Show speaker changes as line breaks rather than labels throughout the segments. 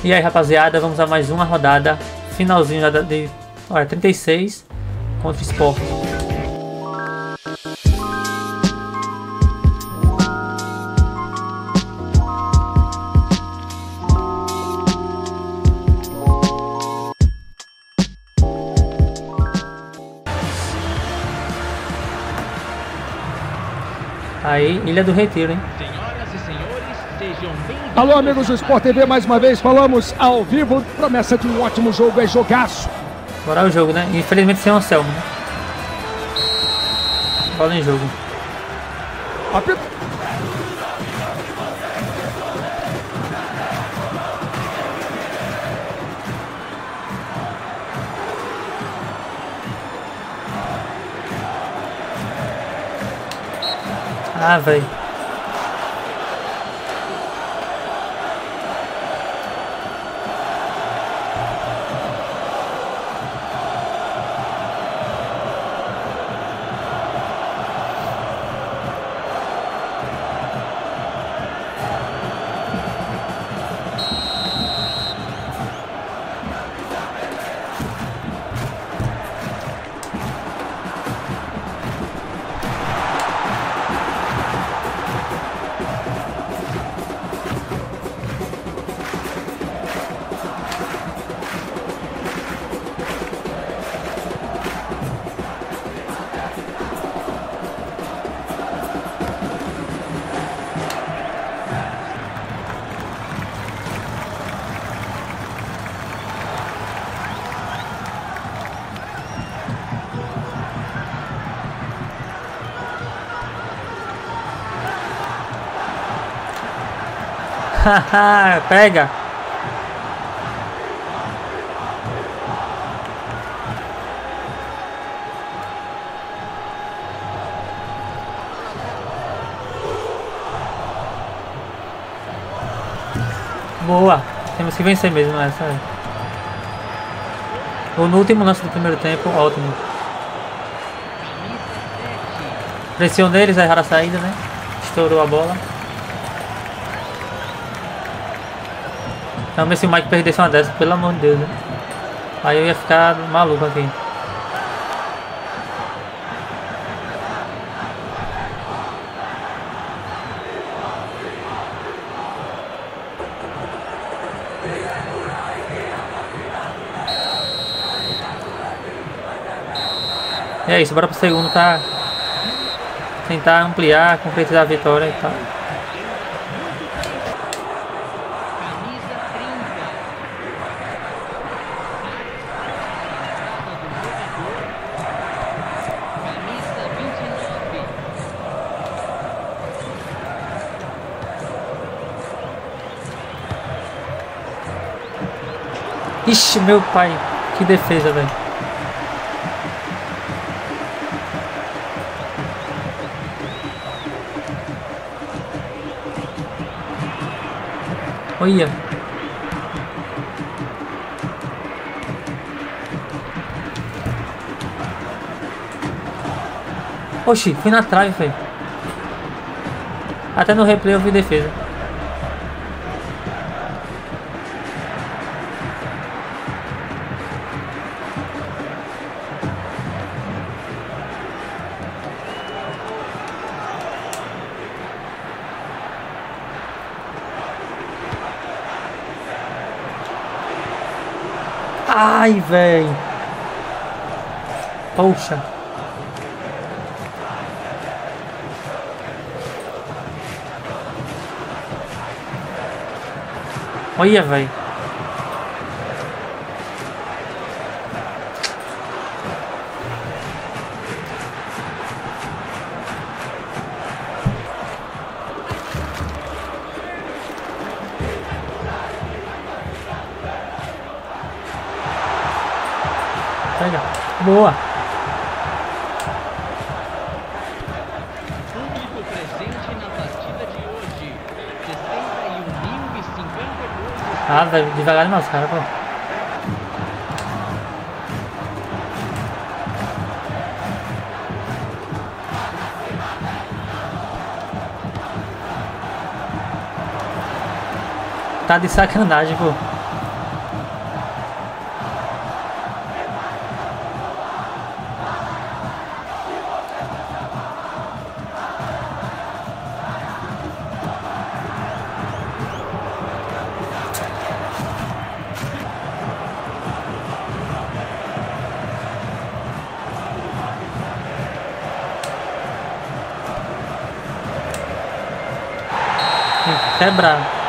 E aí, rapaziada, vamos a mais uma rodada. Finalzinho já de 36 contra o Sport. Aí, Ilha do Retiro, hein?
Senhoras e senhores, sejam bem-vindos.
Alô, amigos do Sport TV, mais uma vez falamos ao vivo. Promessa de um ótimo jogo, é jogaço.
Bora o jogo, né? Infelizmente sem o Anselmo, né? Bola em jogo.
Apito.
Ah, velho. Haha, pega! Boa! Temos que vencer mesmo essa. No último lance do primeiro tempo, ótimo. Pressionou eles, erraram a saída, né? Estourou a bola. Então, se o Mike perdesse uma dessa, pelo amor de Deus, né? Aí eu ia ficar maluco aqui. E é isso, bora pro segundo, tá? Tentar ampliar, concretizar a vitória e tal. Ixi, meu pai, que defesa, velho. Olha. Oxi, fui na trave, velho. Até no replay eu vi defesa. Ai, velho. Poxa. Olha, velho. Pega. Boa.
Público presente na partida de hoje. 61.052.
Ah, velho, devagar demais, cara, pô. Tá de sacanagem, pô. quebrar.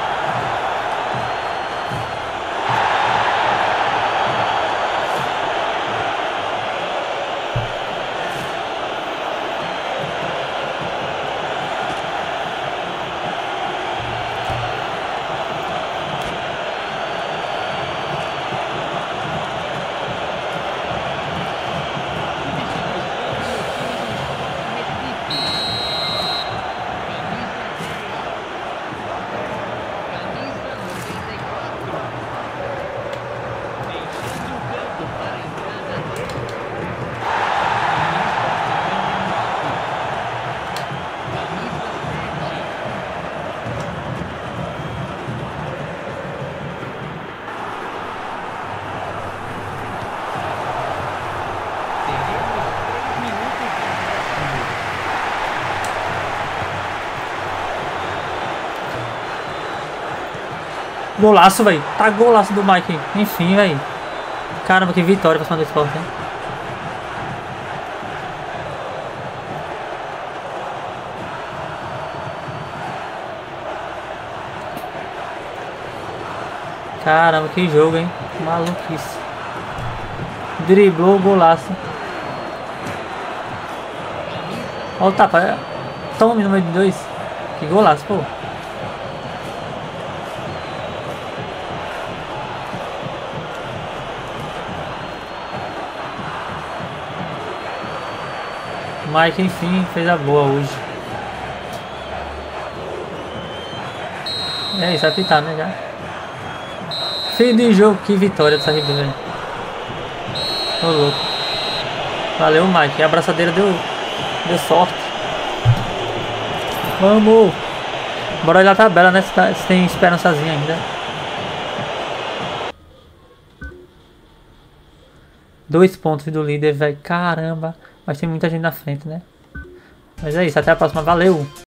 Golaço, velho. Tá golaço do Mike. Enfim, velho. Caramba, que vitória pra cima do Sport, hein? Caramba, que jogo, hein? Maluquice. Driblou, golaço. Olha o tapa. Toma no meio de dois. Que golaço, pô. Mike, enfim, fez a boa hoje. É isso, vai pitar, né, já. Fim de jogo, que vitória dessa Ribeira, velho. Tô louco. Valeu, Mike. A abraçadeira deu sorte. Vamos! Bora olhar a tabela, né, se tem esperançazinha ainda. 2 pontos do líder, velho. Caramba. Mas tem muita gente na frente, né? Mas é isso, até a próxima. Valeu!